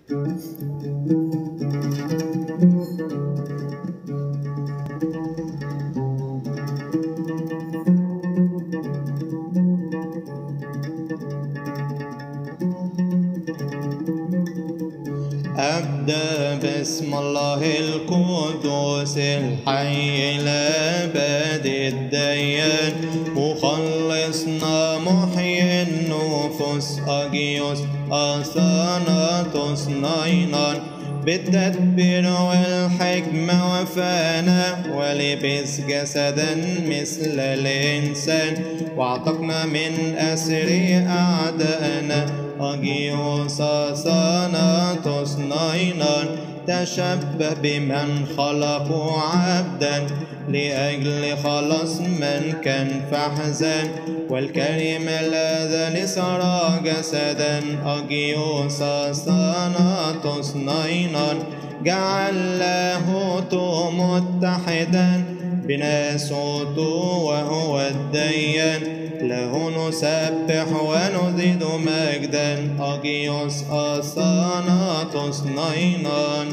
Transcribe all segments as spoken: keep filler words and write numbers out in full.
أبدأ باسم الله القدوس الحي الأبد الديان مخلصنا محيي النفوس أجيوس أثاناتوس ناينان بالتدبير والحكمة وفانا ولبس جسدا مثل الإنسان واعتقنا من أسر أعدائنا أجيوس أثاناتوس ناينان تشبه بمن خلقوا عبدا لأجل خلاص من كان فحزان والكريم الذي صار جسدا أجيوس أثاناتوس ناينان جعل لاهوت متحدا بناسوت وهو الديان له نسبح ونزيد مجدا أجيوس أثاناتوس ناينان.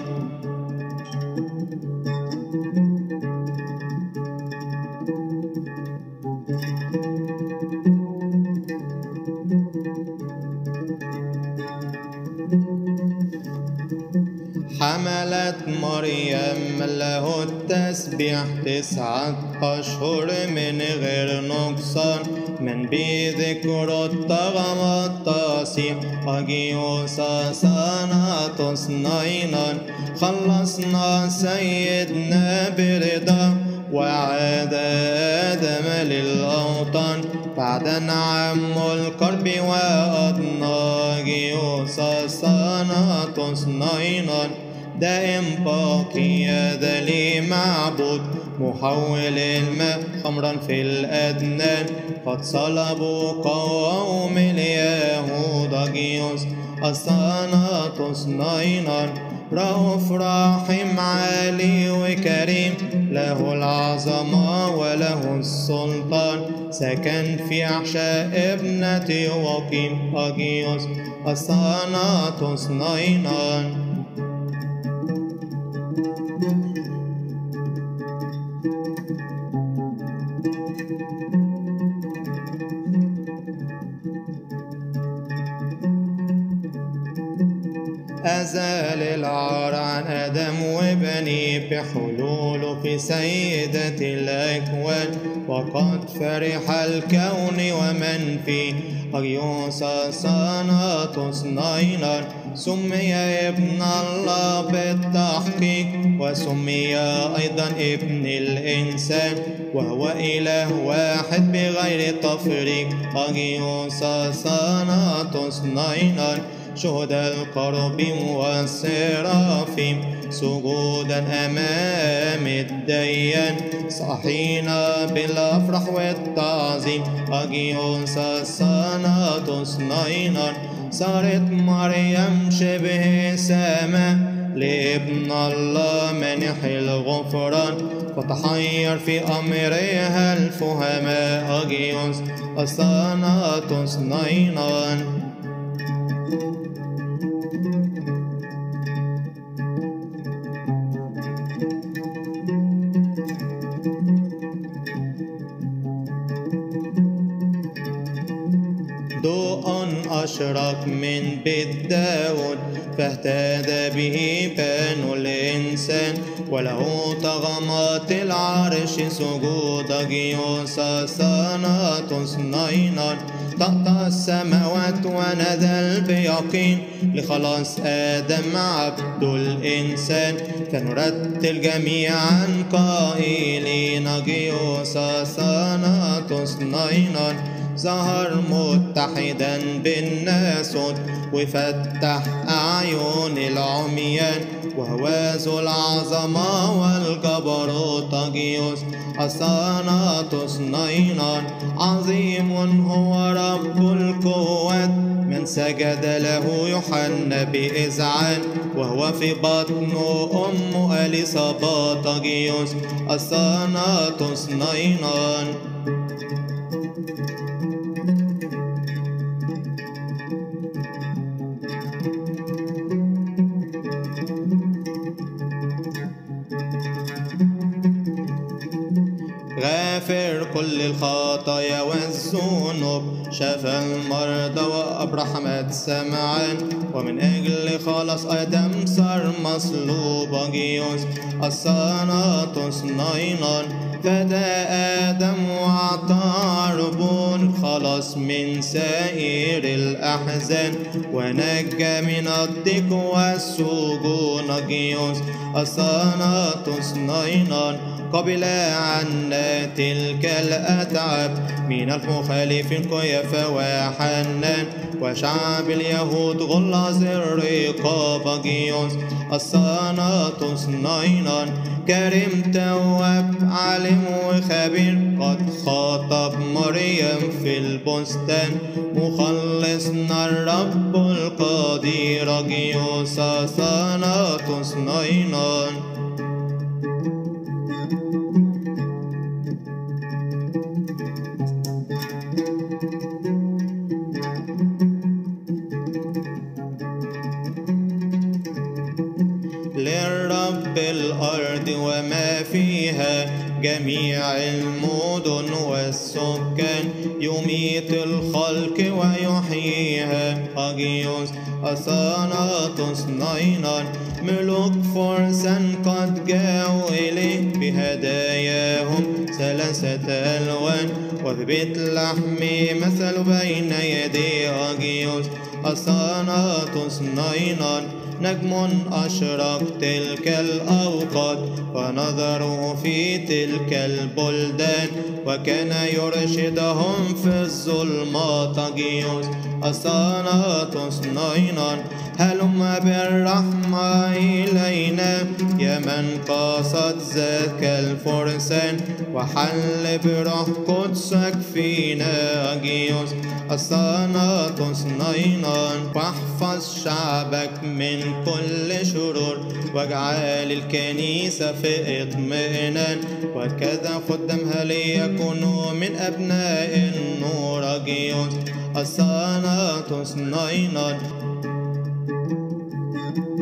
حملت مريم له التسبيح تسعة أشهر من غير نقصان من بذكر الطغم التصيح أجيوس أثاناتوس ناينان خلصنا سيدنا برضا وعاد آدم للأوطان بعد نعم القرب وأضنى أجيوس أثاناتوس ناينان دائم باقي ذلي معبود محول الماء خمرا في الأدنان قد صلبوا قوم اليهود أجيوس أثاناتوس ناينان رؤوف راحم عالي وكريم له العظمة وله السلطان سكن في أحشاء ابنة وقيم أجيوس أثاناتوس ناينان. أزال العار عن آدم وبني بحلوله في سيدة الأكوان وقد فرح الكون ومن فيه أجيوس أثاناتوس ناينان سمي ابن الله بالتحقيق وسمي أيضا ابن الإنسان وهو إله واحد بغير تفريق أجيوس أثاناتوس ناينان شهداء القرب والسرافيم سجودا أمام الديان صاحينا بالأفراح والتعظيم أجيوس أثاناتوس ناينان صارت مريم شبه سماء لابن الله منح الغفران فتحير في أمرها الفهماء أجيوس أثاناتوس ناينان. ضوء أشرق من بيت داود فاهتدى به بنو الإنسان وله طغمات العرش سجود أجيوس أثاناتوس ناينان طأطأ السماوات ونزل بيقين لخلاص آدم عبد الإنسان فنرتل جميعا قائلين أجيوس أثاناتوس ناينان ظهر متحدا بالناسوت وفتح أعين العميان وهو ذو العظمة والجبروت أجيوس أثاناتوس ناينان عظيم هو رب القوات من سجد له يوحنا بإذعان وهو في بطن أم إليصابات أجيوس أثاناتوس ناينان. غافر كل الخطايا والذنوب، شفى المرضى وأبرحمت سمعان، ومن أجل خلاص آدم صار مصلوب. أجيوس الصناطس ناينان فدى آدم وأعطى ربون، خلاص من سائر الأحزان ونجى من الضيق والسجون. أجيوس الصناطس ناينان قبل عنا تلك الأتعاب من المخالفين قيافة وحنان، وشعب اليهود غلظ الرقاب. أجيوس الصناطس ناينان كريم تواب عالم وخبير، قد خاطب مريم في البستان، مخلصنا الرب القدير. أجيوس الصناطس ناينان للرب الأرض وما فيها، جميع المدن والسكان، يميت الخلق ويحييها. أجيوس الصناطس ناينان ملوك فرسان قد جاءوا إليه بهداياهم ثلاثة ألوان، وفي بيت لحم مثل بين يديه. أجيوس الصناطس ناينان نجم أشرق تلك الأوقات، ونظروا في تلك البلدان، وكان يرشدهم في الظلمات. أجيوس الصناطس ناينان هلم بالرحمة إلينا، يا من قاصد ذاك الفرسان، وحل بروح قدسك فينا. أجيوس الصناطس ناينان واحفظ شعبك من كل شرور، واجعل الكنيسة في اطمئنان، وكذا خدامها ليكونوا من أبناء النور. أجيوس الصناطس ناينان